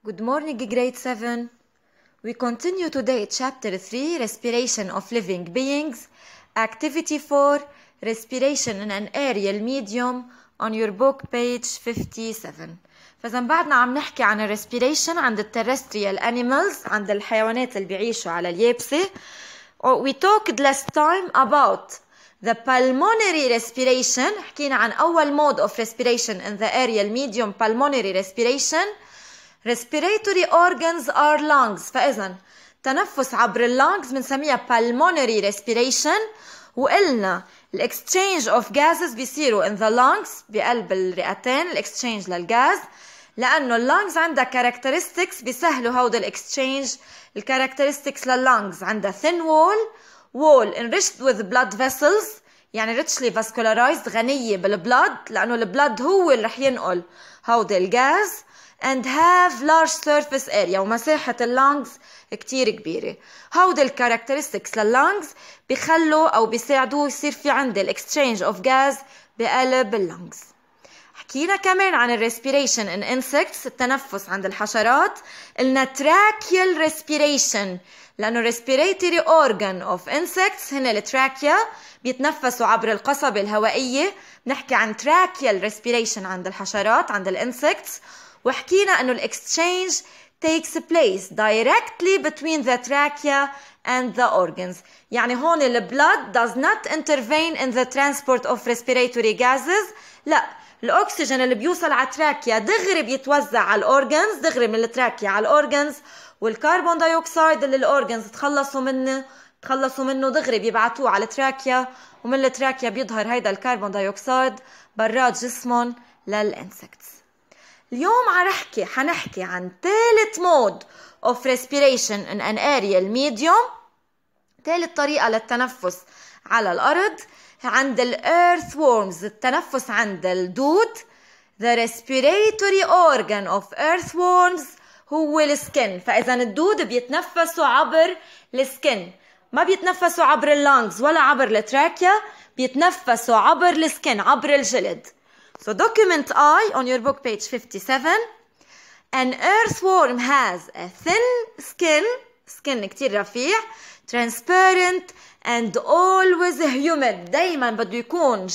Good morning, grade 7. We continue today chapter 3, Respiration of Living Beings, activity 4, Respiration in an Aerial Medium, on your book page 57. فإذا بعدنا عم نحكي عن الريسبيريشن عند الترستريال animals، عند الحيوانات اللي بيعيشوا على اليابسة. We talked last time about the pulmonary respiration. حكينا عن أول mode of respiration in the aerial medium, pulmonary respiration. Respiratory organs are lungs. فإذا تنفس عبر اللungs بنسميها pulmonary respiration. وقلنا exchange of gases بيصيروا in the lungs بقلب الرئتين، exchange للغاز، لأنه اللungs عندها characteristics بيسهلوا هودا exchange. characteristics لللungs عندها thin wall enriched with blood vessels، يعني richly vascularized، غنية بالبلد، لأنه البلد هو اللي رح ينقل هودا الغاز. and have large surface area، ومساحة اللungs كتير كبيرة. هودا الكاركترستكس لللungs بيخلوا أو بيساعدوا يصير في عند exchange of gas بقلب اللungs. حكينا كمان عن respiration in insects، التنفس عند الحشرات. قلنا tracheal respiration، لأنه respiratory organ of insects هنا التراكيا، بيتنفسوا عبر القصبة الهوائية. نحكي عن tracheal respiration عند الحشرات، عند الانسكتس. وحكينا أنه الاكستشينج takes place directly between the trachea and the organs، يعني هون blood does not intervene in the transport of respiratory gases. لا، الأكسجين اللي بيوصل على التراكيا دغري بيتوزع على الأورجنز، دغري من التراكيا على الأورجنز، والكربون دايوكسيد اللي الأورجنز تخلصوا منه دغري بيبعتوه على التراكيا، ومن التراكيا بيظهر هيدا الكربون دايوكسيد برات جسمهم للإنسكتس. اليوم حنحكي عن ثالث مود of respiration in an aerial medium، ثالث طريقة للتنفس على الأرض، عند earthworms، التنفس عند الدود. the respiratory organ of earthworms هو السكن. فإذا الدود بيتنفسوا عبر السكن، ما بيتنفسوا عبر اللانجز ولا عبر التراكيا، بيتنفسوا عبر السكن، عبر الجلد. So document I on your book page 57. An earthworm has a thin skin كتير رفيع، transparent and always humid. دايما بده يكون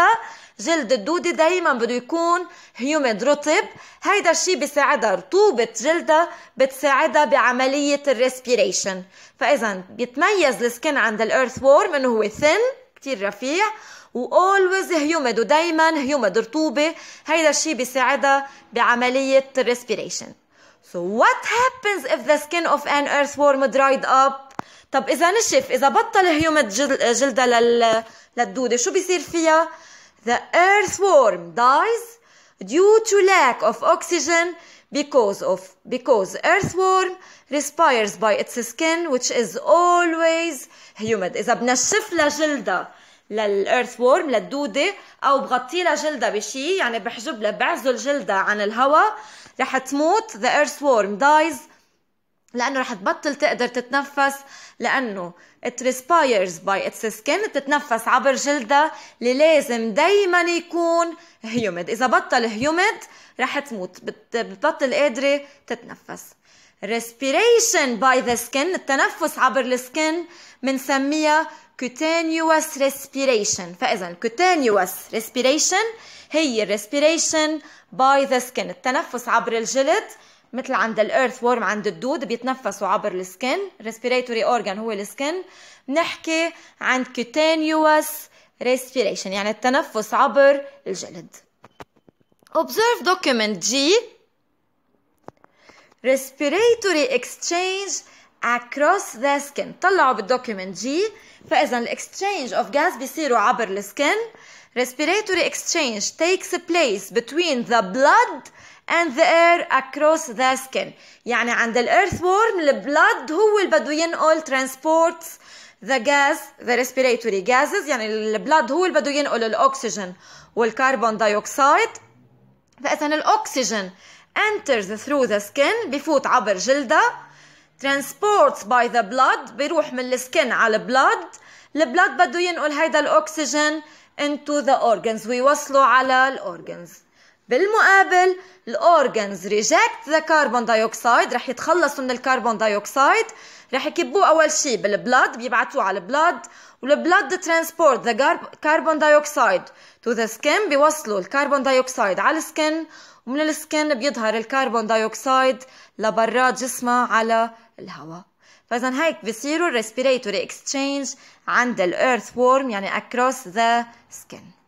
جلد الدودة دايما بده يكون humid، رطب. هيدا الشيء بيساعدها، رطوبة جلدها بتساعدها بعملية الريسبيريشن. فإذا بيتميز السكن عند الأرثورم إنه هو thin كتير رفيع، و always humid، ودايما humid، رطوبة. هيدا الشيء بيساعدها بعملية respiration. So what happens if the skin of an earthworm dried up؟ طب إذا نشف، إذا بطل humid جلدها للدودة، شو بيصير فيها؟ The earthworm dies due to lack of oxygen because earthworm respires by its skin which is always humid. إذا بنشف لها جلدها للأرثورم، للدودة، أو بغطي لها جلدها بشي، يعني بحجب لها، بعزل جلدها عن الهواء، رح تموت. the earthworm dies، لأنه رح تبطل تقدر تتنفس، لأنه it respires by its skin، تتنفس عبر جلدها اللي لازم دايما يكون humid. إذا بطل humid رح تموت، بتبطل قادرة تتنفس. respiration by the skin، التنفس عبر السكن، منسميها cutaneous respiration. فإذا cutaneous respiration هي respiration by the skin، التنفس عبر الجلد، مثل عند الأرثورم، عند الدود بيتنفسوا عبر السكن. respiratory organ هو السكن. نحكي عن cutaneous respiration يعني التنفس عبر الجلد. observe document G. respiratory exchange across the skin. طلعوا بالdocument G. فإذا exchange of gas بيصيروا عبر السكن. respiratory exchange takes place between the blood and the air across the skin. يعني عند الأرثورم البلد هو اللي بده ينقل transports the gas, the respiratory gases، يعني البلد هو اللي بده ينقل الأكسجين والكربون دايوكسيد. فإذا الأكسجين enters through the skin، بيفوت عبر جلدها. transports by the blood، بيروح من السكن على البلد بده ينقل هيدا الأكسجين into the organs، ويوصلوا على الأورجنز. بالمقابل الأورجنز reject the carbon dioxide، رح يتخلصوا من الكربون دايوكسيد، رح يكبوه أول شي بالبلاد، بيبعتوه على البلاد، والبلاد transport the carbon dioxide to the skin، بيوصلوا الكربون دايوكسيد على السكن، ومن السكن بيظهر الكربون دايوكسيد لبرات جسمها على الهواء. فإذا هيك بيصيروا respiratory exchange عند الearthworm يعني across the skin.